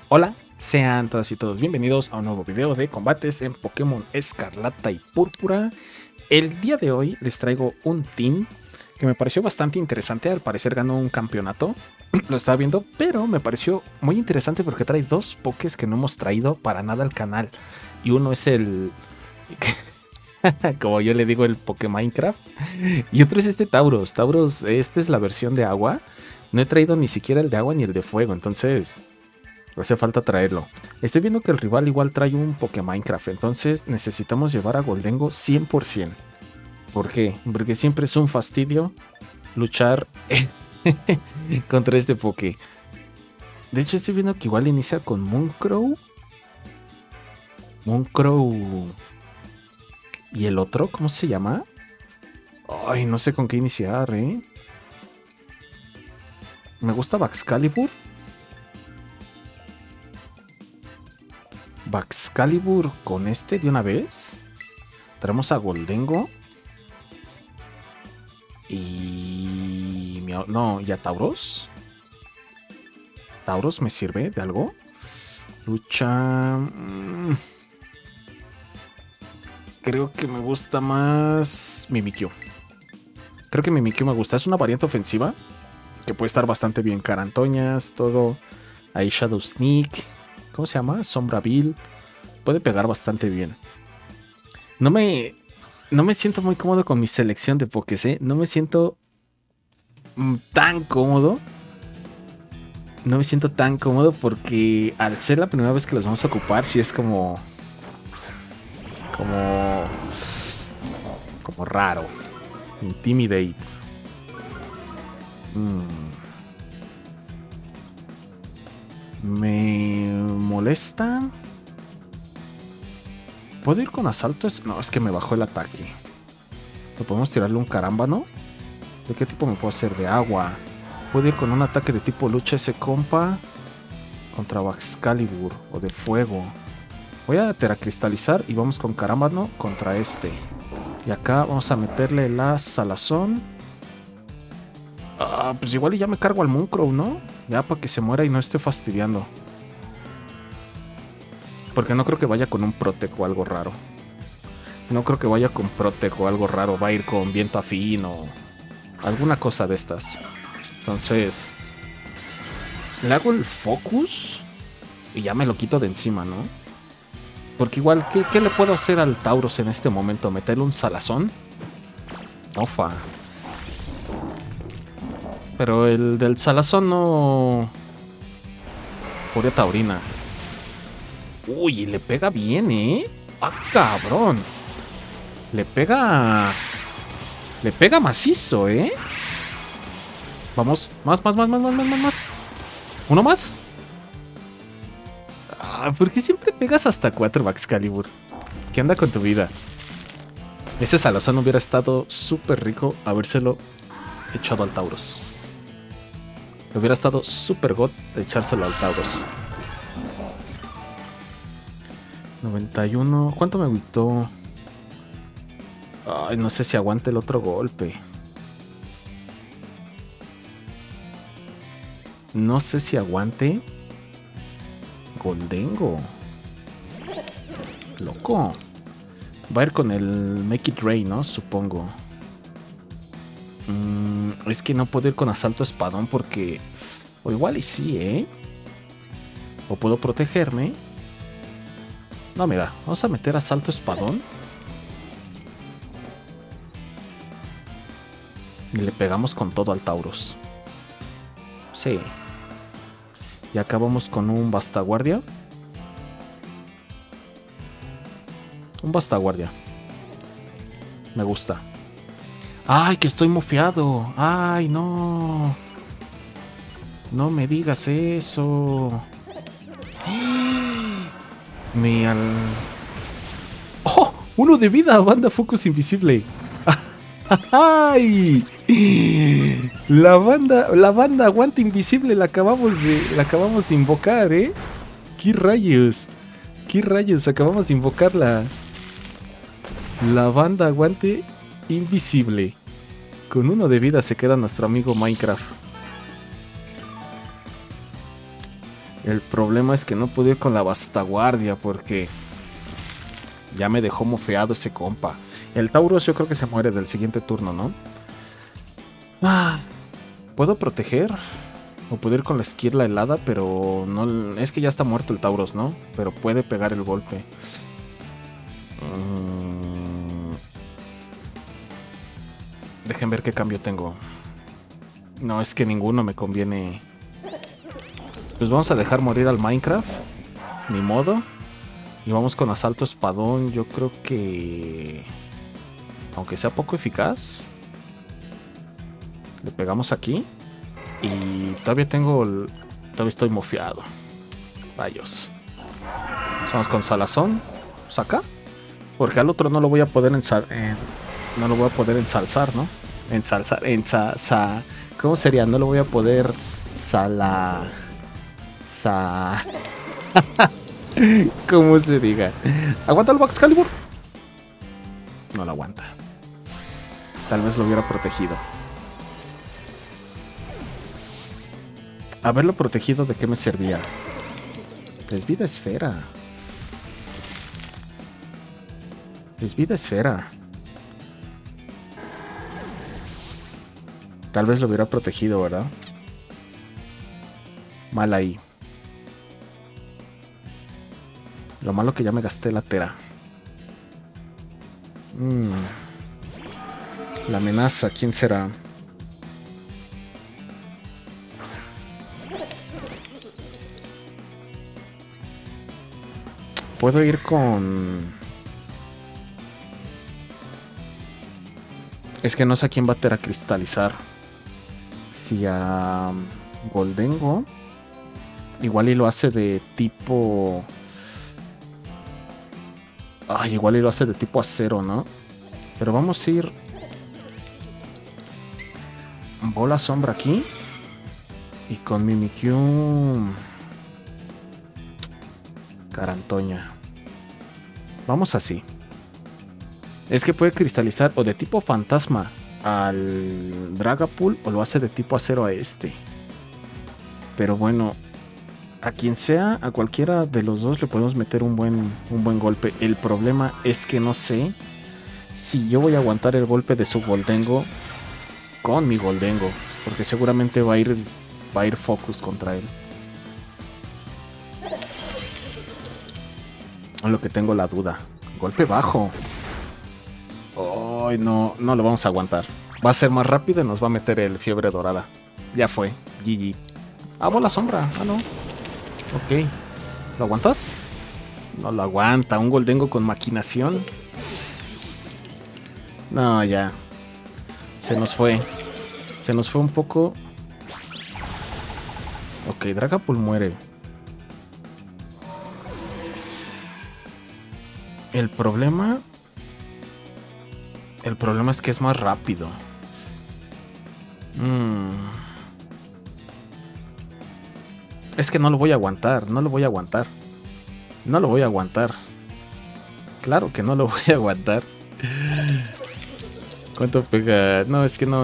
Hola, sean todas y todos bienvenidos a un nuevo video de combates en Pokémon Escarlata y Púrpura. El día de hoy les traigo un team que me pareció bastante interesante. Al parecer ganó un campeonato, lo estaba viendo, pero me pareció muy interesante porque trae dos Pokés que no hemos traído para nada al canal. Y uno es el... como yo le digo, el Pokéminecraft. Y otro es este Tauros. Tauros, esta es la versión de agua. No he traído ni siquiera el de agua ni el de fuego, entonces hace falta traerlo. Estoy viendo que el rival igual trae un Pokéminecraft, entonces necesitamos llevar a Gholdengo 100%. ¿Por qué? Porque siempre es un fastidio luchar contra este Poké. De hecho, estoy viendo que igual inicia con Murkrow. ¿Y el otro? ¿Cómo se llama? Ay, no sé con qué iniciar, ¿eh? Me gusta Baxcalibur. Baxcalibur con este de una vez. Traemos a Gholdengo. Y... no, ¿y a Tauros? ¿Tauros me sirve de algo? Lucha... creo que me gusta más Mimikyu. Creo que Mimikyu me gusta. Es una variante ofensiva que puede estar bastante bien. Carantoñas, todo. Ahí Shadow Sneak. ¿Cómo se llama? Sombra Bill. Puede pegar bastante bien. No me siento muy cómodo con mi selección de Pokés, ¿eh? No me siento tan cómodo. No me siento tan cómodo porque al ser la primera vez que los vamos a ocupar, sí es como raro. Intimidate. Me molesta. ¿Puedo ir con asalto? No, es que me bajó el ataque. ¿Le podemos tirarle un carámbano? ¿De qué tipo me puedo hacer? De agua. ¿Puedo ir con un ataque de tipo lucha ese compa? Contra Baxcalibur. O de fuego. Voy a teracristalizar y vamos con carámbano contra este. Y acá vamos a meterle la salazón. Pues igual y ya me cargo al Murkrow, ¿no? Ya para que se muera y no esté fastidiando. Porque no creo que vaya con un Protec o algo raro. No creo que vaya con Protec o algo raro. Va a ir con viento afín o alguna cosa de estas. Entonces, le hago el focus y ya me lo quito de encima, ¿no? Porque igual, ¿qué le puedo hacer al Tauros en este momento? ¿Meterle un salazón? Ofa. Pero el del salazón no... Furia taurina. Uy, le pega bien, ¿eh? ¡Ah, cabrón! Le pega macizo, ¿eh? Vamos, más. ¿Uno más? ¿Por qué siempre pegas hasta 4, Baxcalibur? ¿Qué anda con tu vida? Ese salazón hubiera estado súper rico habérselo echado al Tauros. Hubiera estado súper god echárselo al Tauros. 91. ¿Cuánto me agüitó? Ay, no sé si aguante el otro golpe. No sé si aguante. Gholdengo. Loco. Va a ir con el Make It Rain, ¿no? Supongo. Es que no puedo ir con asalto espadón porque... O igual y sí, ¿eh? O puedo protegerme. No, mira, vamos a meter asalto espadón. Y le pegamos con todo al Tauros. Sí. Y acá vamos con un Bastaguardia. Un Bastaguardia. Me gusta. ¡Ay, que estoy mofeado! ¡Ay, no! No me digas eso. ¡Oh! ¡Uno de vida! Banda Focus Invisible. ¡Ay! La banda Aguante Invisible la acabamos de invocar, ¿eh? ¿Qué rayos? ¿Qué rayos? Acabamos de invocar la banda Aguante Invisible. Con uno de vida se queda nuestro amigo Minecraft. El problema es que no pude ir con la Bastaguardia porque ya me dejó mofeado ese compa. El Tauros yo creo que se muere del siguiente turno, ¿no? ¿Puedo proteger? O puedo ir con la esquirla helada, pero no... Es que ya está muerto el Tauros, ¿no? Pero puede pegar el golpe. Dejen ver qué cambio tengo. No, es que ninguno me conviene. Pues vamos a dejar morir al Minecraft. Ni modo. Y vamos con asalto espadón. Yo creo que... Aunque sea poco eficaz. Le pegamos aquí. Y todavía tengo... Todavía estoy mofeado. Rayos. Vamos con salazón. Saca. Porque al otro no lo voy a poder no lo voy a poder ensalzar, ¿no? Ensalzar. ¿Cómo sería? No lo voy a poder... ¿Cómo se diga? ¿Aguanta el Baxcalibur? No lo aguanta. Tal vez lo hubiera protegido. Haberlo protegido, ¿de qué me servía? Es vida esfera. Es vida esfera. Tal vez lo hubiera protegido, ¿verdad? Mal ahí. Lo malo que ya me gasté la tera. La amenaza, ¿quién será? Puedo ir con... Es que no sé a quién va a teracristalizar. Si a Goldengo. Igual y lo hace de tipo... Ay, igual y lo hace de tipo acero, ¿no? Pero vamos a ir... Bola sombra aquí. Y con Mimikyu... Carantoña. Vamos así. Es que puede cristalizar o de tipo fantasma al Dragapult o lo hace de tipo acero a este. Pero bueno, a quien sea, a cualquiera de los dos le podemos meter un buen golpe. El problema es que no sé si yo voy a aguantar el golpe de su Goldengo con mi Goldengo, porque seguramente va a ir Focus contra él. Es lo que tengo la duda. Golpe bajo. Ay, no lo vamos a aguantar. Va a ser más rápido y nos va a meter el fiebre dorada. Ya fue. GG. Ah, bola sombra. Ah, no. Ok. ¿Lo aguantas? No lo aguanta. Un Goldengo con maquinación. No, ya. Se nos fue. Se nos fue un poco. Ok, Dragapult muere. El problema es que es más rápido. Es que no lo voy a aguantar. No lo voy a aguantar. No lo voy a aguantar. Claro que no lo voy a aguantar. ¿Cuánto pega? No, es que no.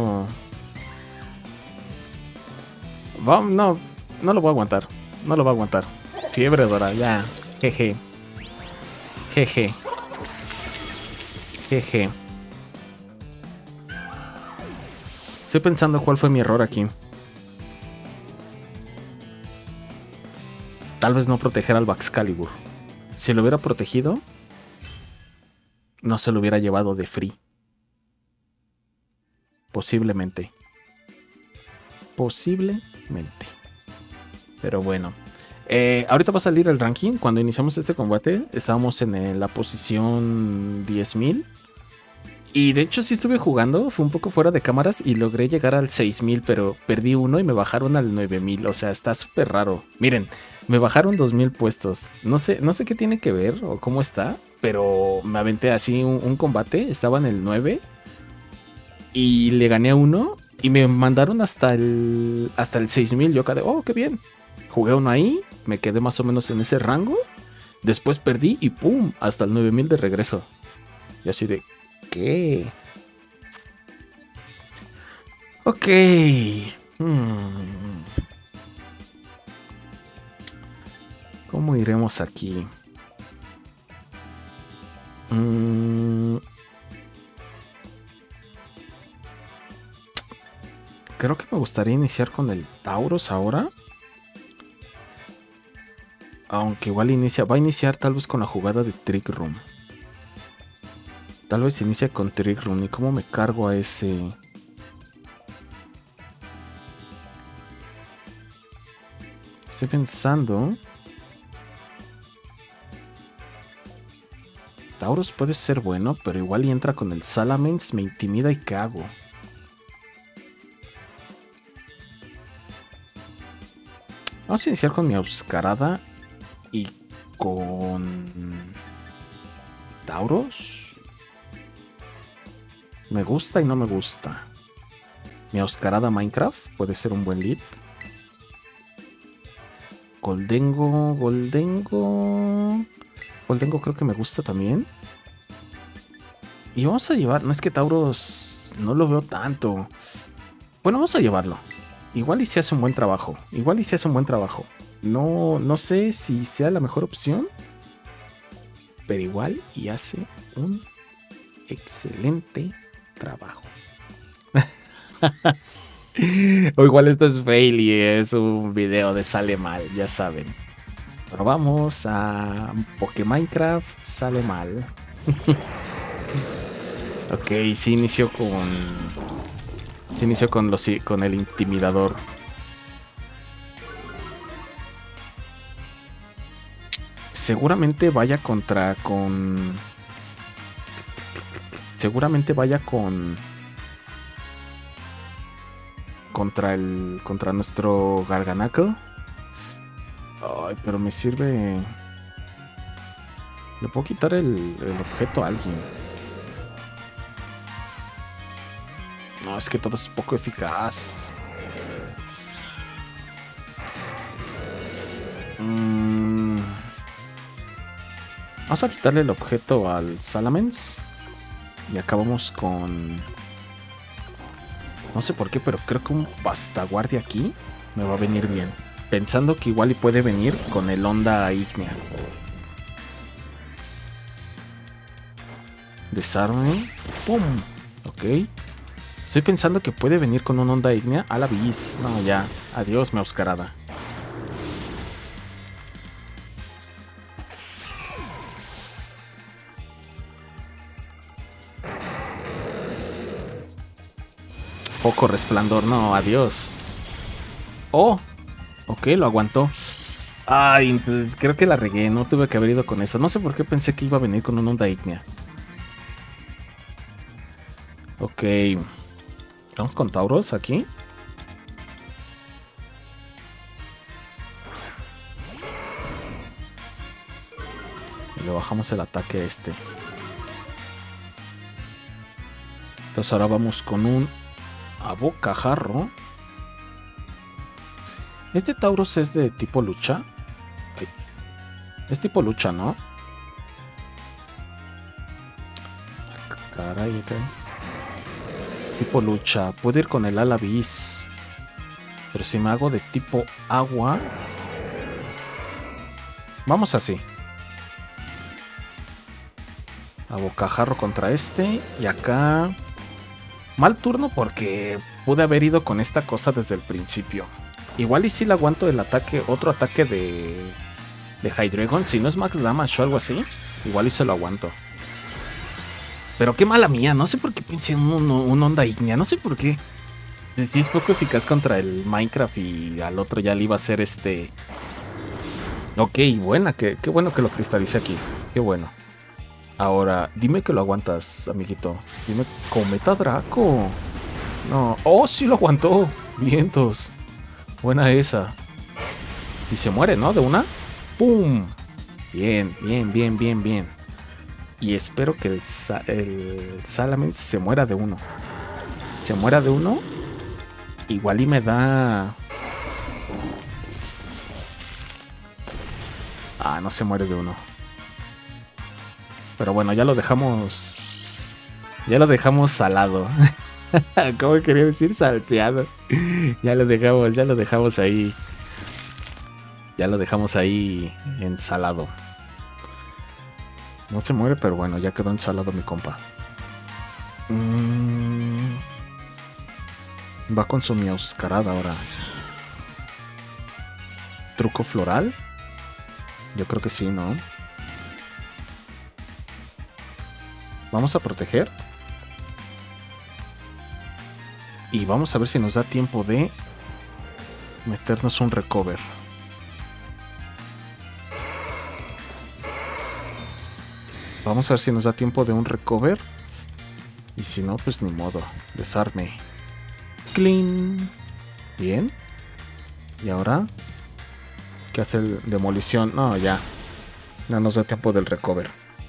Vamos, no lo voy a aguantar. No lo voy a aguantar. Fiebre dorada, ya. Jeje. Jeje. Jeje. Estoy pensando cuál fue mi error aquí. Tal vez no proteger al Baxcalibur. Si lo hubiera protegido, no se lo hubiera llevado de free. Posiblemente. Posiblemente. Pero bueno. Ahorita va a salir el ranking. Cuando iniciamos este combate estábamos en la posición 10.000. Y de hecho sí estuve jugando. Fue un poco fuera de cámaras y logré llegar al 6.000. Pero perdí uno y me bajaron al 9.000. O sea, está súper raro. Miren, me bajaron 2.000 puestos. No sé qué tiene que ver o cómo está. Pero me aventé así un combate. Estaba en el 9. Y le gané a uno. Y me mandaron hasta el 6.000. Yo quedé, oh, qué bien. Jugué uno ahí. Me quedé más o menos en ese rango. Después perdí y pum, hasta el 9.000 de regreso. Y así de, ¿qué? Ok. ¿Cómo iremos aquí? Creo que me gustaría iniciar con el Tauros ahora. Aunque igual va a iniciar tal vez con la jugada de Trick Room. Tal vez inicia con Trick Room. ¿Y cómo me cargo a ese? Estoy pensando. Tauros puede ser bueno, pero igual y entra con el Salamence, me intimida y ¿qué hago? Vamos a iniciar con mi Auscarada y con Tauros. Me gusta y no me gusta. Mi Auscarada Minecraft puede ser un buen lead. Goldengo creo que me gusta también. Y vamos a llevar... No es que Tauros no lo veo tanto. Bueno, vamos a llevarlo. Igual y se hace un buen trabajo. No sé si sea la mejor opción. Pero igual y hace un excelente trabajo. O igual esto es fail y es un video de sale mal, ya saben. Pero vamos a Pokéminecraft sale mal. Ok, sí inició con el intimidador. Seguramente vaya contra nuestro Garganacle. Ay, pero me sirve. Le puedo quitar el objeto a alguien. No, es que todo es poco eficaz. Vamos a quitarle el objeto al Salamence. Y acabamos con... No sé por qué, pero creo que un Pastaguardia aquí me va a venir bien. Pensando que igual y puede venir con el Onda Ígnea. Desarme. ¡Pum! Ok. Estoy pensando que puede venir con un Onda Ígnea a la bis. No, ya. Adiós, mi Auscarada. Foco resplandor, no, adiós. Oh, ok, lo aguantó. Ay, pues creo que la regué, no tuve que haber ido con eso. No sé por qué pensé que iba a venir con un Onda Ígnea. Ok. Vamos con Tauros aquí. Y le bajamos el ataque a este. Entonces ahora vamos con un Abocajarro. Este Tauros es de tipo lucha. Es tipo lucha, ¿no? Caray, ok. Tipo lucha. Puedo ir con el Alabis. Pero si me hago de tipo agua. Vamos así. Abocajarro contra este. Y acá... Mal turno porque pude haber ido con esta cosa desde el principio. Igual y si le aguanto el ataque, otro ataque de Hydreigon. Si no es Max Damage o algo así, igual y se lo aguanto. Pero qué mala mía, no sé por qué pensé en un Onda Ígnea, no sé por qué. Sí, es poco eficaz contra el Minecraft y al otro ya le iba a hacer este... Ok, buena, qué bueno que lo cristalice aquí, qué bueno. Ahora, dime que lo aguantas, amiguito. Dime, Cometa Draco. No. Oh, sí lo aguantó. Vientos. Buena esa. Y se muere, ¿no? De una. ¡Pum! Bien, bien, bien, bien, bien. Y espero que el Salamence se muera de uno. Se muera de uno. Igual y me da... Ah, no se muere de uno. Pero bueno, ya lo dejamos. Ya lo dejamos salado. ¿Cómo quería decir? Salseado. Ya lo dejamos ahí. Ya lo dejamos ahí ensalado. No se muere, pero bueno, ya quedó ensalado mi compa. Va con su miauscarada ahora. ¿Truco floral? Yo creo que sí, ¿no? Vamos a proteger. Y vamos a ver si nos da tiempo de meternos un recover. Vamos a ver si nos da tiempo de un recover. Y si no, pues ni modo. Desarme. Clean. Bien. Y ahora, ¿qué hace el demolición? No, ya. No nos da tiempo del recover.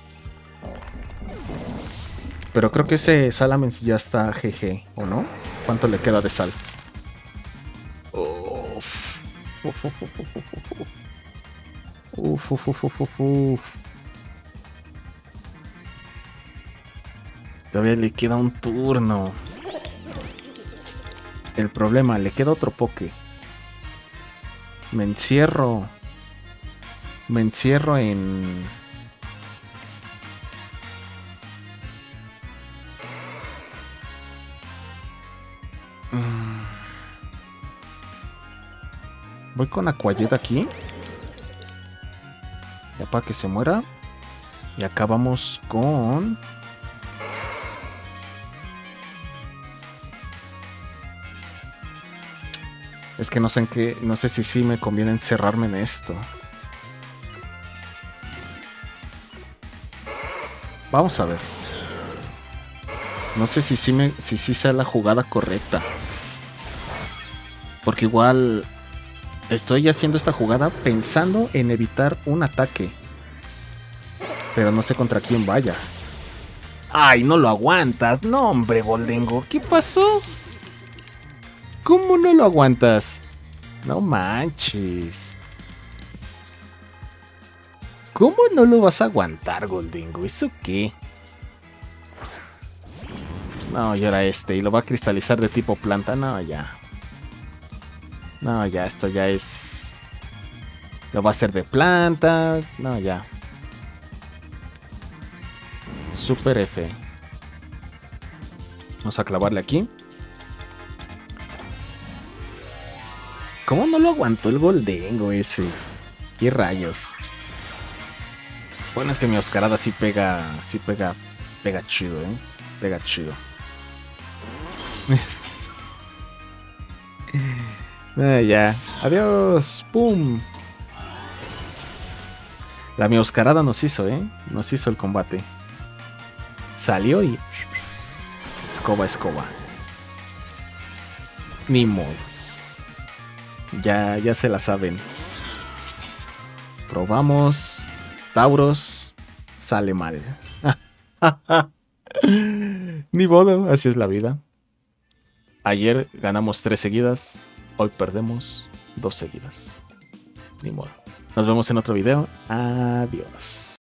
Pero creo que ese Salamence ya está GG, ¿o no? ¿Cuánto le queda de sal? Uf. Uf, uf, uf, uf, uf. Uf, uf, uf, uf, uf. Todavía le queda un turno. El problema, le queda otro poke. Me encierro. Me encierro en... Voy con Aquayet aquí. Ya para que se muera. Y acá vamos con... Es que no sé en qué... No sé si sí me conviene encerrarme en esto. Vamos a ver. No sé si sí sea la jugada correcta. Porque igual... Estoy haciendo esta jugada pensando en evitar un ataque. Pero no sé contra quién vaya. ¡Ay, no lo aguantas! ¡No, hombre, Boldengo! ¿Qué pasó? ¿Cómo no lo aguantas? No manches. ¿Cómo no lo vas a aguantar, Goldengo? ¿Eso qué? No, y ahora este. Y lo va a cristalizar de tipo planta. No, ya. No, ya, esto ya es... Lo va a hacer de planta. No, ya. Super F. Vamos a clavarle aquí. ¿Cómo no lo aguantó el Goldengo ese? ¿Qué rayos? Bueno, es que mi Oscarada sí pega chido, ¿eh? Pega chido. Ya. Adiós. ¡Pum! La mioscarada nos hizo, ¿eh? Nos hizo el combate. Salió y... Escoba, escoba. Ni modo. Ya se la saben. Probamos. Tauros. Sale mal. Ni modo, así es la vida. Ayer ganamos 3 seguidas. Hoy perdemos 2 seguidas. Ni modo. Nos vemos en otro video. Adiós.